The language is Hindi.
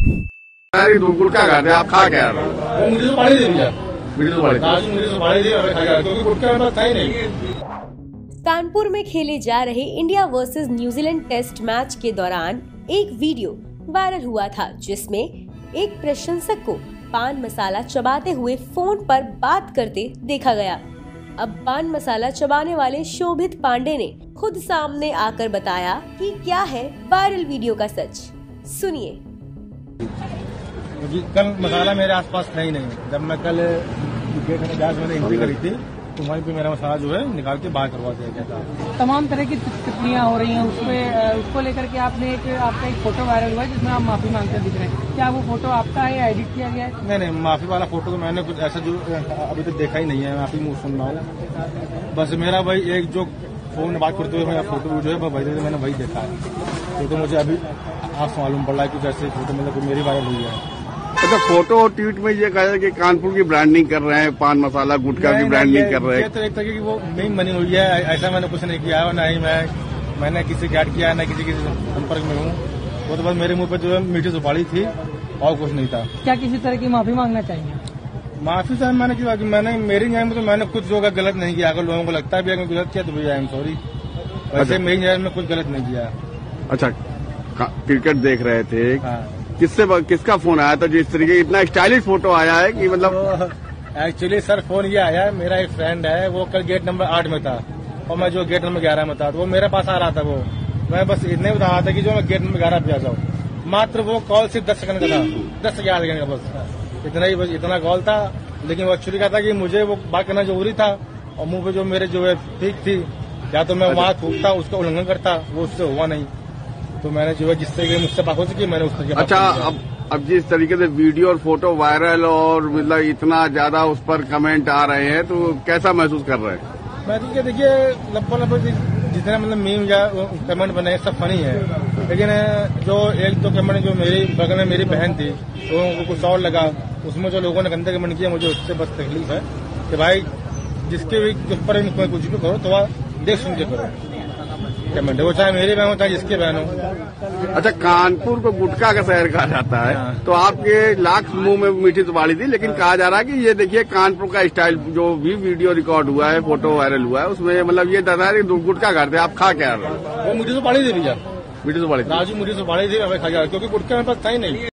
गुटखा खाते आप खा क्या? मुझे तो पानी दे दिया, मुझे तो पानी दे क्योंकि गुटखा मेरे पास था ही नहीं। कानपुर में खेले जा रहे India versus New Zealand test match के दौरान एक वीडियो वायरल हुआ था, जिसमें एक प्रशंसक को पान मसाला चबाते हुए फोन पर बात करते देखा गया। अब पान मसाला चबाने वाले शोभित पांडे ने खुद सामने आकर बताया कि क्या है वायरल वीडियो का सच। सुनिए। कल मसाला मेरे आसपास था ही नहीं। जब मैं कल गेट में गैस मैंने एंट्री करी थी तो वहीं पे मेरा मसाला जो है निकाल के बाहर करवा दिया गया था। तमाम तरह की टिप्पणियां हो रही हैं उसको लेकर के आपने आपका एक फोटो वायरल हुआ है जिसमें आप माफी मांगते दिख रहे हैं। क्या वो फोटो आपका है या एडिट किया गया है? नहीं, माफी वाला फोटो तो मैंने कुछ ऐसा जो अभी तक देखा ही नहीं है। माफी मुँह सुन रहा हूँ। बस मेरा भाई एक जो फोन में बात करते हुए मेरा फोटो जो है भाई मैंने वही देखा है। तो मुझे अभी आज मालूम पड़ रहा है कुछ ऐसे फोटो मतलब मेरी वायरल हुई है। अच्छा, फोटो और ट्वीट में ये कहा कि कानपुर की ब्रांडिंग कर रहे हैं, पान मसाला गुटखा की ब्रांडिंग कर रहे हैं। ये तो एक तरह की वो मीम बनी हुई है। ऐसा मैंने कुछ नहीं किया है, ना ही मैंने किसी की ऐड किया है, ना किसी के संपर्क में हूँ। वो तो बस मेरे मुंह पे जो है मीठी सुपारी थी और कुछ नहीं था। क्या किसी तरह की माफी मांगना चाहिए? माफी साहब मैंने किया कि मैंने मेरी न्याय में तो मैंने कुछ जो गलत नहीं किया। अगर लोगों को लगता है भी अगर गलत किया तो भैया आई एम सॉरी। वैसे मेरी न्याय में कुछ गलत नहीं किया। अच्छा, क्रिकेट देख रहे थे, हाँ। किसका फोन आया था जिस तरीके इतना स्टाइलिश फोटो आया है कि मतलब? एक्चुअली सर फोन ये आया है, मेरा एक फ्रेंड है, वो कल गेट नंबर 8 में था और मैं जो गेट नंबर 11 में था, तो वो मेरे पास आ रहा था। वो मैं बस इतने बता रहा था कि जो मैं गेट नंबर 11 पे आ जाऊँ। मात्र वो कॉल सिर्फ 10 सेकंड का था, 10 से 11 सेकंड का बस इतना ही, बस इतना कॉल था। लेकिन वो एक्चुअली कहा था कि मुझे वो बात करना जरूरी था और मुंह पे जो मेरे जो है ठीक थी, या तो मैं वहां थूकता उसका उल्लंघन करता, वो उससे हुआ नहीं। तो मैंने जो है जिस तरीके मुझसे बात हो सकी मैंने उस तरीके। अच्छा, अब जिस तरीके से वीडियो और फोटो वायरल और मतलब इतना ज्यादा उस पर कमेंट आ रहे हैं, तो कैसा महसूस कर रहे हैं? मैं देखिए लगभग जितने मतलब मीम या कमेंट बने सब फनी है, लेकिन जो एक दो कमेंट जो मेरी बगल में मेरी बहन थी तो उनको कुछ और लगा, उसमें जो लोगों ने गंदे कमेंट किया, मुझे उससे बस तकलीफ है कि भाई जिसके भी ऊपर कुछ भी करो तो देख सुन के करो कमेंट, वो चाहे मेरी बहन हो चाहे जिसकी बहन हो। अच्छा, कानपुर को गुटखा का शहर कहा जाता है। हाँ। तो आपके लाख मुंह में मीठी सुपारी थी, लेकिन कहा जा रहा है कि ये देखिए कानपुर का स्टाइल जो भी वीडियो रिकॉर्ड हुआ है, फोटो वायरल हुआ है, उसमें मतलब ये दादा गुटखा खाते आप खा क्या रहे? वो मीठी सुपारी दे दिया, मीठी सुपारी राजू मीठी सुपारी थी, खा गया क्योंकि गुटखा मेरे पास था ही नहीं।